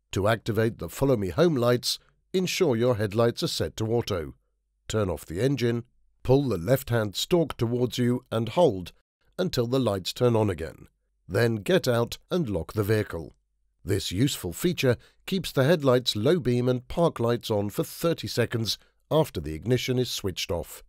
To activate the Follow Me Home lights, ensure your headlights are set to auto. Turn off the engine, pull the left-hand stalk towards you and hold until the lights turn on again. Then get out and lock the vehicle. This useful feature keeps the headlights, low beam and park lights on for 30 seconds after the ignition is switched off.